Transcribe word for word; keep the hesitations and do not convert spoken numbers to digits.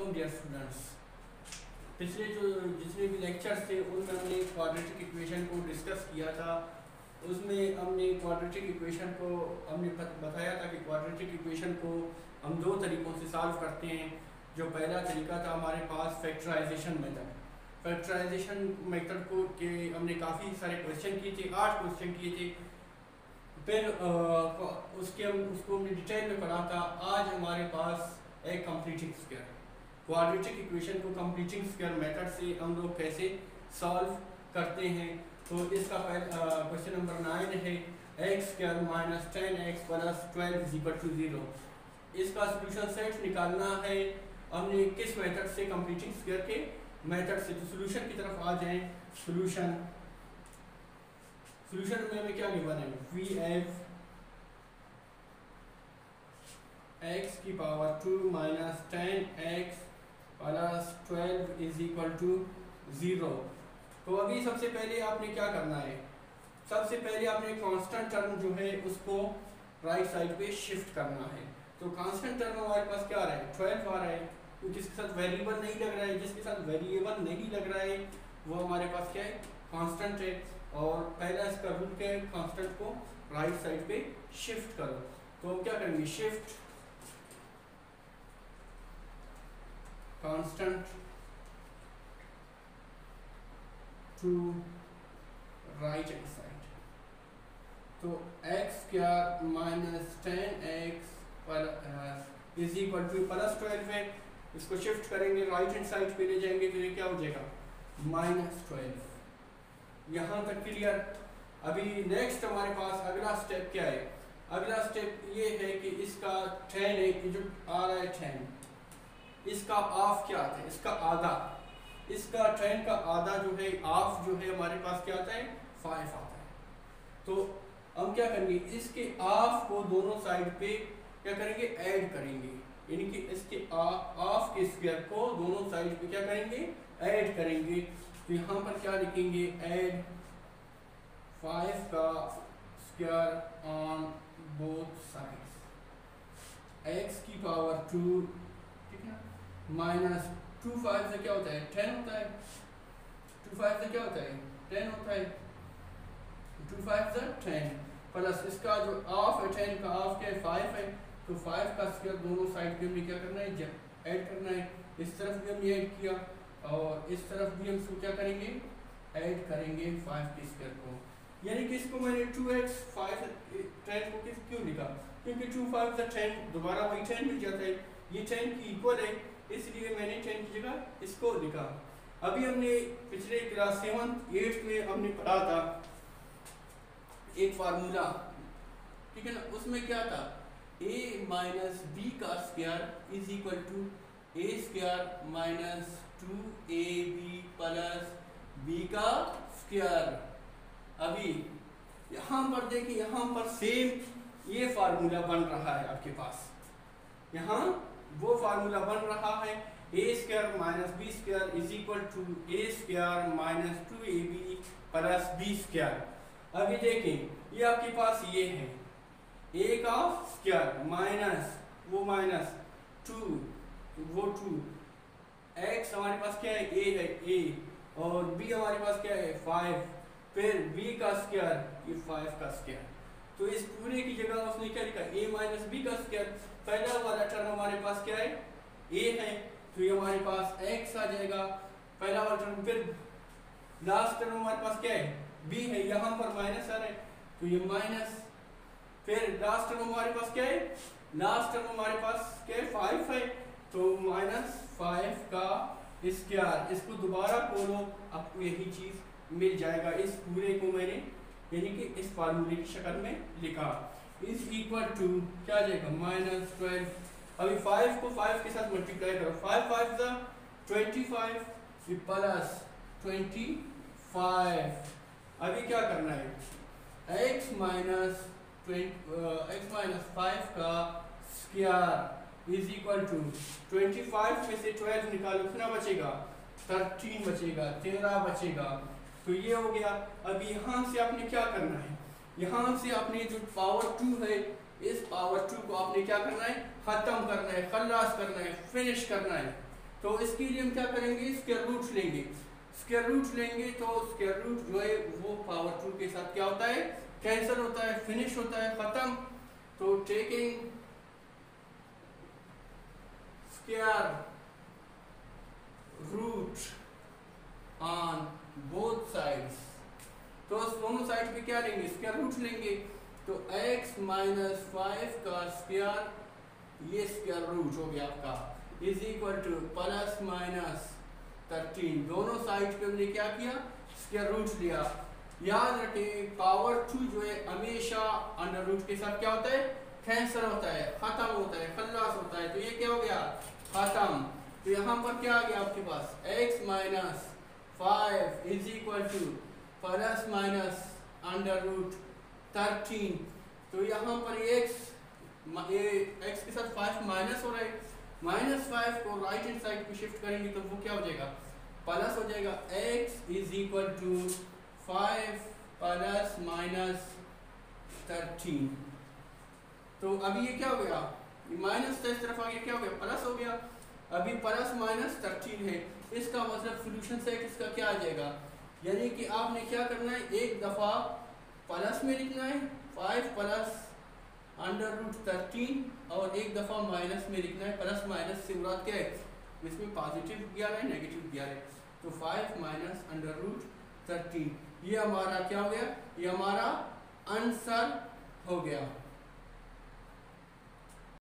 Welcome dear students. पिछले जो जितने भी लेक्चर्स थे उनमें हमने क्वाड्रेटिक इक्वेशन को डिस्कस किया था। उसमें हमने क्वाड्रेटिक इक्वेशन को हमने बताया था कि क्वाड्रेटिक इक्वेशन को हम दो तरीक़ों से सॉल्व करते हैं। जो पहला तरीका था हमारे पास फैक्टराइजेशन मेथड। फैक्टराइजेशन मेथड को के हमने काफ़ी सारे क्वेश्चन किए थे, आठ क्वेश्चन किए थे। फिर आ, उसके हम उसको हमने डिटेल में पढ़ा था। आज हमारे पास एक कंप्लीटिंग स्क्वायर क्वाड्रेटिक इक्वेशन को कंप्लीटिंग स्क्वायर मेथड से हम लोग कैसे सॉल्व करते हैं। तो इसका क्वेश्चन नंबर नाइन है x square minus ten x plus twelve is equal to zero. इसका सोल्यूशन सेट निकालना है। हमने किस मेथड से, कंप्लीटिंग स्क्वायर के मेथड से। तो सोल्यूशन की तरफ आ जाएं। सोल्यूशन सोल्यूशन में हमें क्या गिवन है, वी हैव x की power two minus ten x plus twelve is equal to zero. तो अभी सबसे पहले आपने क्या करना है, सबसे पहले आपने कांस्टेंट टर्म जो है उसको राइट साइड पे शिफ्ट करना है। तो कांस्टेंट टर्म हमारे पास क्या आ रहा है, ट्वेल्व आ रहा है। तो जिसके साथ वेरिएबल नहीं लग रहा है, जिसके साथ वेरिएबल नहीं लग रहा है वो हमारे पास क्या है, कांस्टेंट है। और पहला इसका रूल क्या है, कांस्टेंट को राइट साइड पे शिफ्ट करो। तो हम क्या करेंगे, shift constant to right hand side. तो एक्स क्या minus ten x is equal to plus twelve है। इसको शिफ्ट करेंगे, राइट हैंड साइड पे ले जाएंगे तो ये क्या हो जाएगा, माइनस ट्वेल्व। यहाँ तक क्लियर। अभी नेक्स्ट हमारे पास अगला स्टेप क्या है, अगला स्टेप ये है कि इसका टेन है, जो आ रहा है टेन, इसका हाफ क्या आता है, इसका आधा। इसका टेन का आधा जो है, हाफ जो है हमारे पास क्या आता है, फाइव आता है। तो हम क्या करेंगे, इसके हाफ को दोनों साइड पे क्या करेंगे, ऐड करेंगे। यानी कि इसके हाफ के स्क्वायर को दोनों साइड पे क्या करेंगे, ऐड करेंगे। तो यहाँ पर क्या लिखेंगे, ऐड फाइव का square on both sides x की पावर टू, ठीक है, माइनस टू फाइव से क्या होता है, टेन होता है। टू फाइव से क्या होता है, टेन होता है। टू फाइव से टेन प्लस इसका जो हाफ है, टेन का हाफ क्या है, फाइव है। तो फाइव का स्क्वायर दोनों साइड पे हमें क्या करना है, ऐड करना है। इस तरफ भी हमने ऐड किया और इस तरफ भी हम इसको क्या करेंगे, ऐड करेंगे फाइव के स्क्वायर को। यानी कि इसको मैंने टू एक्स फाइव टेन को किस क्यों लिखा, क्योंकि टू फाइव से टेन दोबारा वही टेन मिल जाता है। ये टेन की इक्वल है, इसलिए मैंने टेन की जगह इसको लिखा। अभी हमने पिछले क्लास सेवन्थ एट्थ में हमने पढ़ा था एक फार्मूला, ठीक है ना। उसमें क्या था, a माइनस बी का square is equal to a square minus two a b plus b का स्क्वायर। अभी यहाँ पर देखिए, यहाँ पर सेम ये फार्मूला बन रहा है आपके पास। यहाँ वो फार्मूला बन रहा है, a square minus b square is equal to a square minus two a b plus b square. अभी देखें ये आपके पास ये है, ए का स्क्वायर माइनस वो माइनस टू वो टू, एक्स हमारे पास क्या है, ए है ए, और बी हमारे पास क्या है, फाइव। फिर b का स्क्वायर, ये फाइव का स्क्वायर। तो इस पूरे की जगह उसने क्या लिखा, a माइनस बी का स्क्वायर। पहला वाला टर्म हमारे पास क्या है, a है, तो ये हमारे पास x आ जाएगा पहला वाला टर्म। फिर लास्ट टर्म हमारे पास क्या है, b है, यहाँ पर माइनस आ रहा है तो ये माइनस। फिर लास्ट टर्म हमारे पास क्या है, लास्ट टर्म हमारे पास क्या है, फाइव है, तो माइनस फाइव का स्क्वायर। इसको दोबारा खोलो, आपको यही चीज मिल जाएगा। इस पूरे को मैंने यानी कि इस फार्मूले की शक्ल में लिखा, इज इक्वल टू क्या आ जाएगा, माइनस ट्वेल्व। अभी फाइव को फाइव के साथ मल्टीप्लाई करो, फाइव फाइव जा twenty five plus twenty five. अभी क्या करना है, x minus x minus five का square is equal to twenty five में से ट्वेल्व निकालो, कितना बचेगा, थर्टीन बचेगा, तेरह बचेगा। तो ये हो गया। अभी यहाँ से आपने क्या करना है, यहाँ से आपने जो पावर टू है, इस पावर टू को आपने क्या करना है, खत्म करना है, खल्लास करना है, फिनिश करना है। तो इसके लिए हम क्या करेंगे, स्क्वायर रूट लेंगे। स्क्वायर रूट लेंगे तो स्क्वायर रूट जो है वो पावर टू के साथ क्या होता है, कैंसिल होता है, फिनिश होता है, खत्म। तो taking square root on both sides, तो दोनों साइड पे क्या लेंगे, स्क्वायर रूट लेंगे। तो x माइनस फाइव का स्क्वायर, ये स्क्वायर रूट हो गया आपका, is equal to plus minus thirteen. दोनों साइड पे हमने क्या किया, स्क्वायर रूट लिया। याद रखें पावर टू जो है हमेशा अंडर रूट के साथ क्या होता है, कैंसिल होता है, खत्म होता है, खल्लास होता है। तो ये क्या हो गया, खत्म। तो यहाँ पर क्या आ गया आपके पास, x minus five is equal to plus minus under root thirteen. तो यहाँ पर x, ये x के साथ फाइव माइनस हो रहा है, माइनस फाइव को राइट हैंड साइड पे शिफ्ट करेंगे तो वो क्या हो जाएगा, प्लस हो जाएगा। x is equal to five plus minus thirteen. तो अभी ये क्या हो गया, माइनस इस तरफ आ गया, क्या हो गया, प्लस हो गया। अभी प्लस माइनस थर्टीन है, इसका मतलब सोल्यूशन सेट इसका क्या आ जाएगा, यानी कि आपने क्या करना है, एक दफ़ा प्लस में लिखना है five plus under root thirteen, और एक दफ़ा माइनस में लिखना है। प्लस माइनस से मुराद क्या है, इसमें पॉजिटिव ग्यारह है, नेगेटिव ग्यारह है। तो five minus under root thirteen, ये हमारा क्या हो गया, ये हमारा आंसर हो गया।